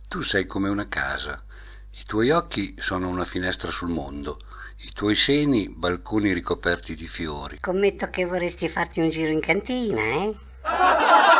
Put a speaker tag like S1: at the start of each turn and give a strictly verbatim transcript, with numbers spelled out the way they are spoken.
S1: Tu sei come una casa, i tuoi occhi sono una finestra sul mondo, i tuoi seni balconi ricoperti di fiori.
S2: Scommetto che vorresti farti un giro in cantina, eh?